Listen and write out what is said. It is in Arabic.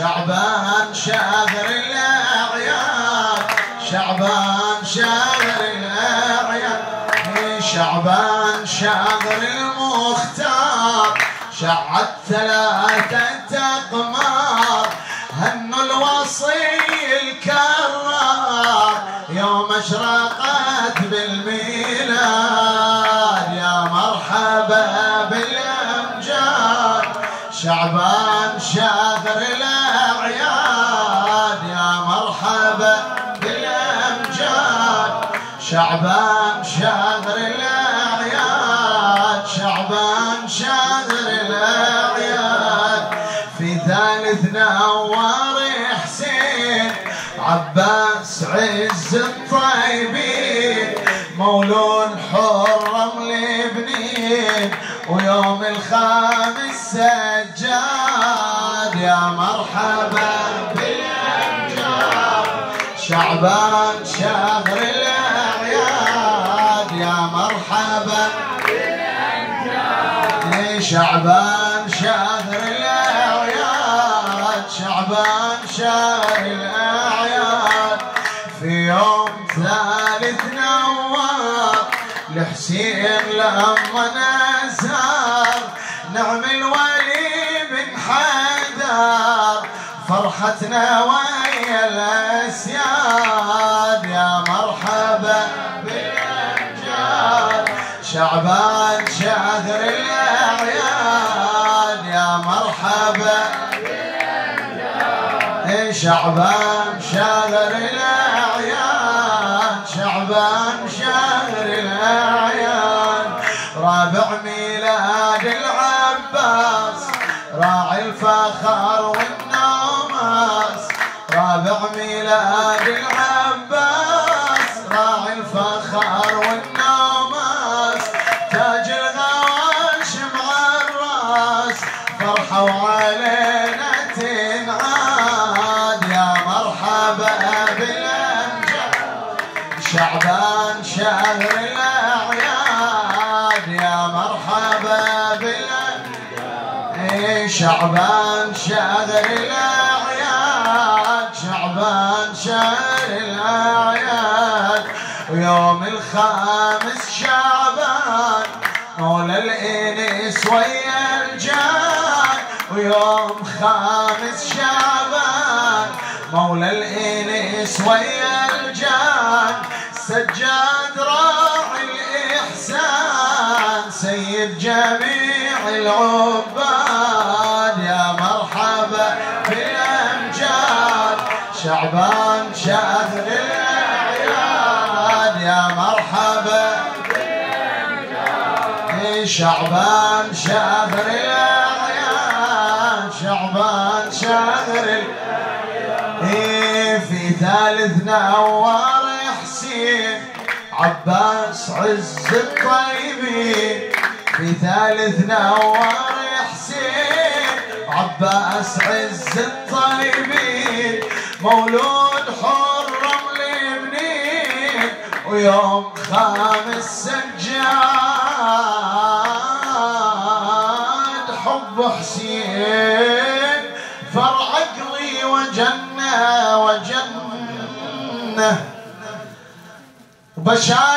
شعبان شهر الأعياد، شعبان شهر الأعياد، شعبان شهر المختار، شعت 3 أقمار، هنوا الوصي الكرار يوم اشرقت بالميلاد، يا مرحبا بالأمجاد. شعبان شهر الأعياد، يا مرحبا بالأمجاد. شعبان شهر الأعياد، شعبان شهر الأعياد. في 3 نوار حسين عباس عز الطيبين، مولود حرم لبنين، ويوم الخامس سجاد، يا مرحبا بالأمجاد. شعبان شهر الأعياد، يا مرحبا بالأمجاد. شعبان شهر الأعياد، شعبان شهر الأعياد. في يوم 3 نوار لحسين لما نزار، نعمل ولي من حدار، فرحتنا ويا الأسياد، يا مرحبا بالأمجاد. شعبان شهر الأعياد، يا مرحبا بالأمجاد. شعبان شهر الأعياد، شعبان شهر الأعياد. رابع ميلاد العباس راعي الفخر والنوماس، رابع ميلاد العباس راعي الفخر والنوماس. تاج الغواش مع الراس، فرحة وعلينا تنعاد، يا مرحبا بالأمجاد. شعبان شهر الأعياد، يا مرحبا بالأمجاد. شعبان شهر الأعياد، شعبان شهر الأعياد. ويوم الخامس شعبان مولى الإنس ويا الجان، ويوم 5 شعبان مولى الإنس ويا الجان. سجاد راعي الإحسان، سيد جميع العباد، يا مرحبا بالأمجاد. شعبان شهر الأعياد، يا مرحبا بالأمجاد. شعبان شهر الأعياد، شعبان شهر الأعياد. في 3 نوار حسين عباس عز الطيبين، في 3 نوار حسين عباس عز الطيبين، مولود حرم لبنين، ويوم 5 سجاد. حب حسين فرع عقلي وجنة وجنة، بشار